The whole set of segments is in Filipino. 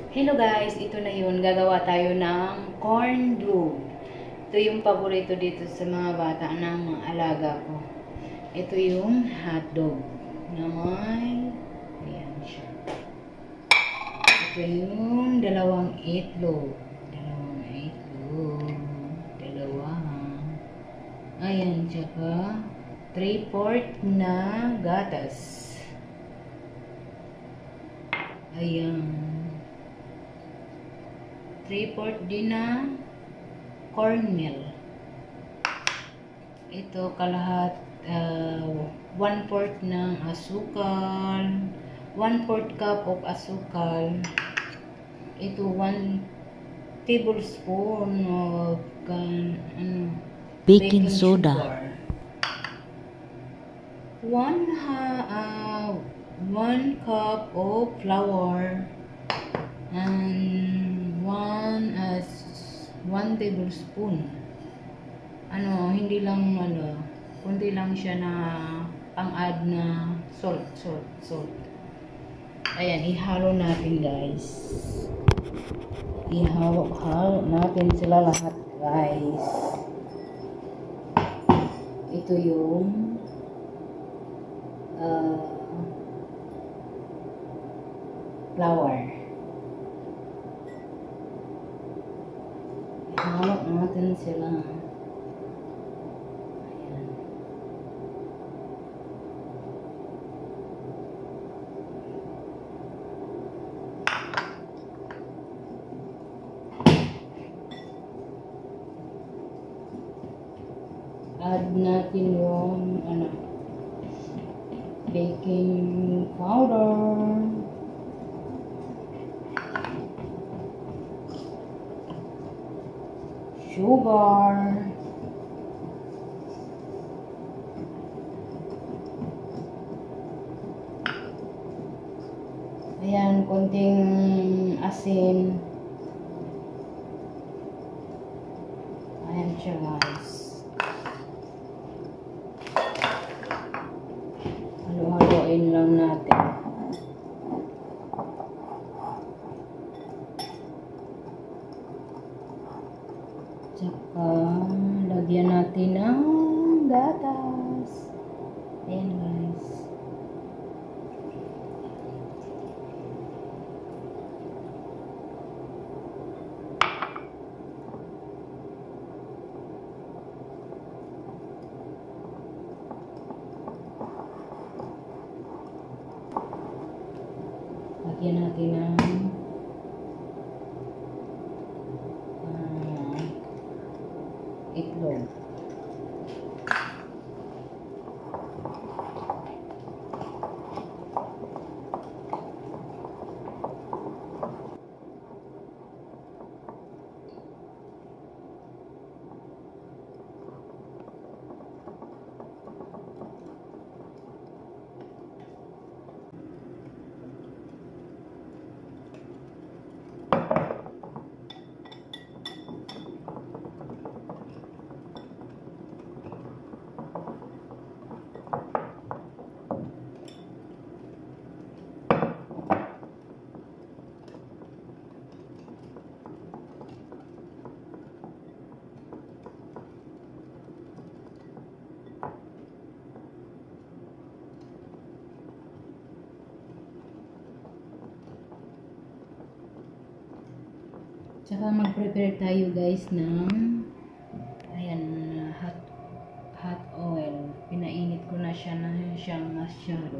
Hello guys, ito na yun. Gagawa tayo ng corn dough. Ito yung paborito dito sa mga bata ng mga alaga ko. Ito yung hotdog na may, ayan siya. Ito yung dalawang itlog. Ayan, tsaka 3/4 na gatas. Ayan. 3/4 din na cornmeal. Ito kalahat 1/4 ng asukal, 1/4 cup of asukal. Ito 1 tablespoon of baking soda. 1 cup of flour and 1 tablespoon. Hindi lang kundi lang siya na pang-add na salt. Ayan, ihalo natin guys. Ihalo natin sila lahat guys. Ito yung flour. Ihalo natin sila. Ayan. Add natin yung baking powder, sugar, ayan, konting asin. Ayan siya guys. Halo-haloin lang natin. Tsaka lagyan natin ng gatas. Ayan guys. Lagyan natin ng itlog. Tsaka mag-prepare tayo guys ng hot oil. Pinainit ko na siya na siyang masyado.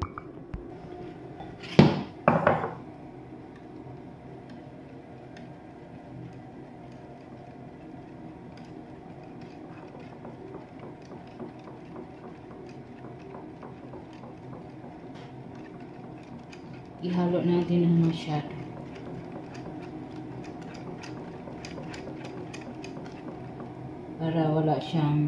Ihalo natin ng masyado. Para wala siyang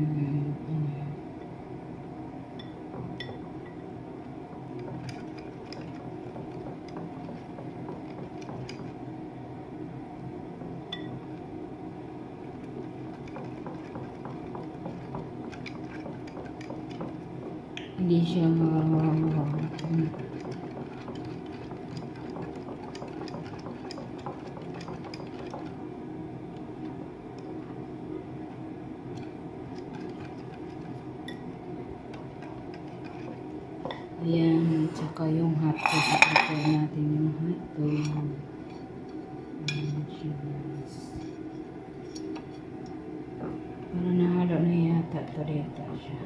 hindi siya Yan, tsaka yung hotdog. I-prepare natin yung hotdog. Ayan siya, guys. Para nahalo na yata ito dito siya.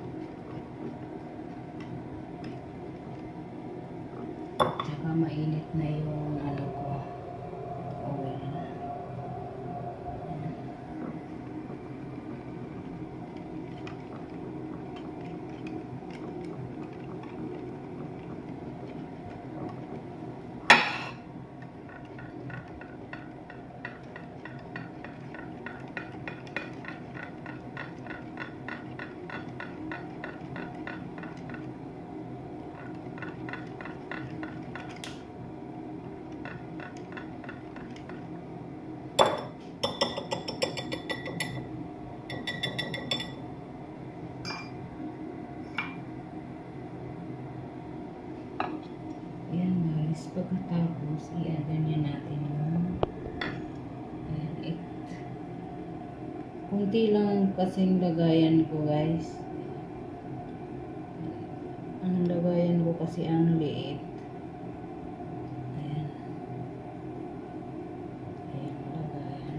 Tsaka mainit na yung ano ko. Oil. Pagkatapos, i-ganyan natin yung ayan, kunti lang kasing lagayan ko, guys. Ang lagayan ko kasi ang liit. Ayan. Ayan, lagayan.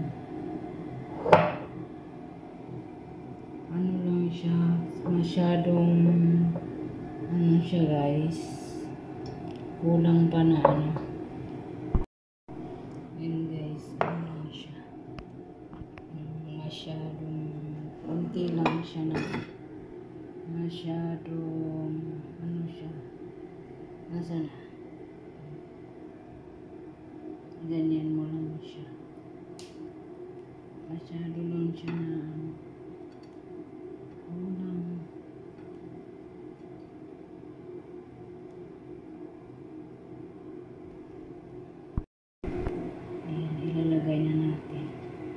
Ano lang siya, masyadong ano siya, guys. Kulang pa na ano. Yun, guys. Ano siya. Masyadong kunti lang siya na. Masyadong ano siya. Nasa na? Ganyan mo lang siya. Masyado lang siya na ano. Kulang. Ilalagay na natin.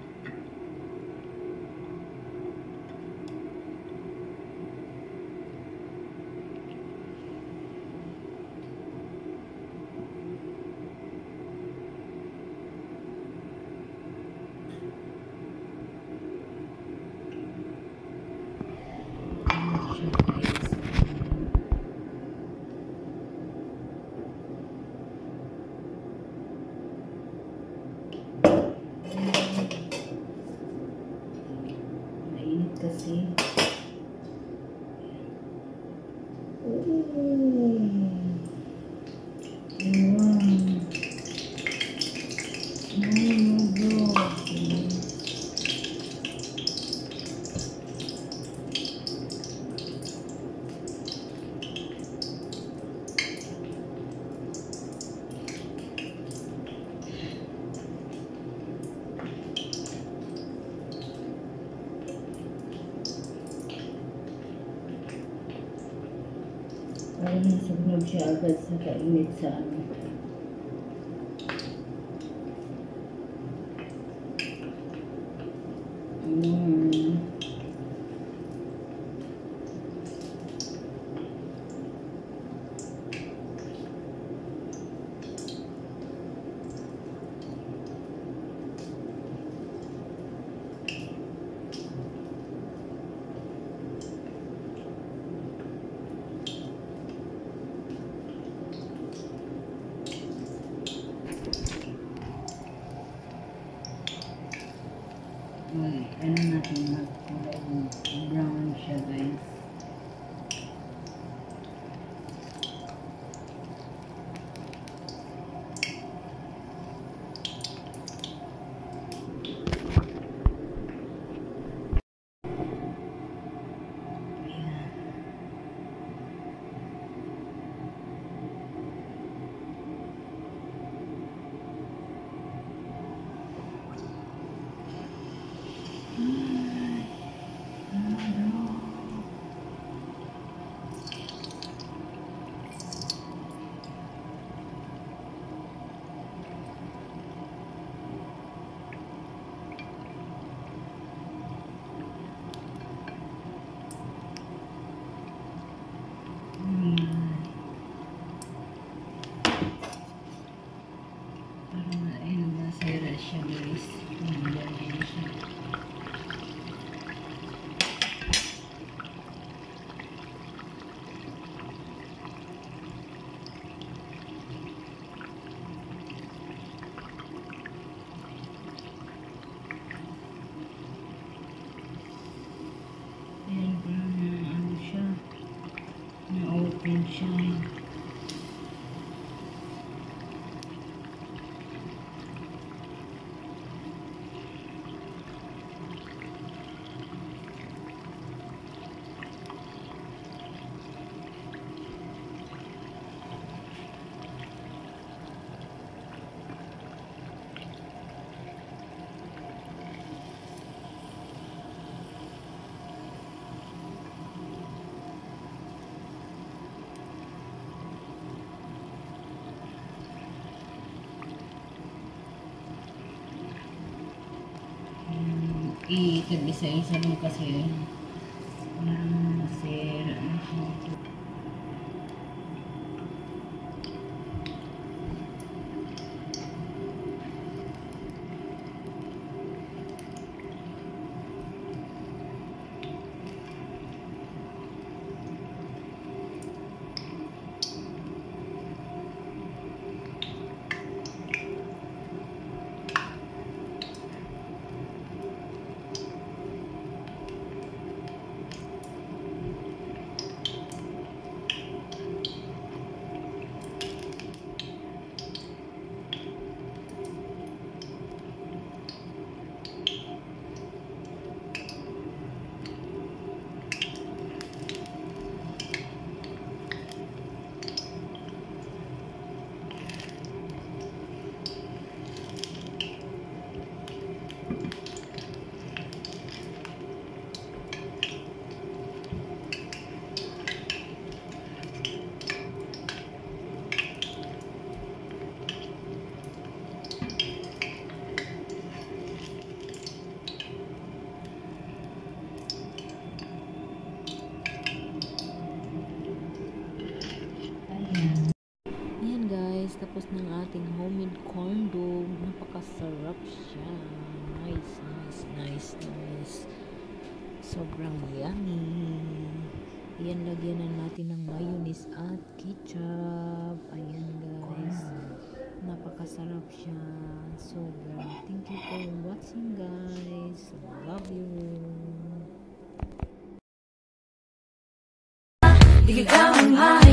Kasi parang nasunog siya agad sa kainit sa ano. Ano natin mag-brown siya, guys. Itag-isa-isa mo kasi parang masira na siya. Ayan guys, tapos ng ating homemade corn dog. Napakasarap siya. Nice, nice, nice, nice. Sobrang yummy. Ayan, lagyan na natin ng mayonnaise at ketchup. Ayan guys. Napakasarap siya. Sobra. Thank you for watching guys. Love you. Ikaw ang